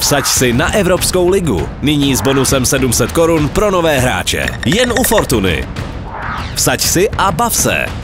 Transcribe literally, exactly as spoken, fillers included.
Vsaď si na Evropskou ligu. Nyní s bonusem sedm set korun pro nové hráče. Jen u Fortuny. Vsaď si a bav se.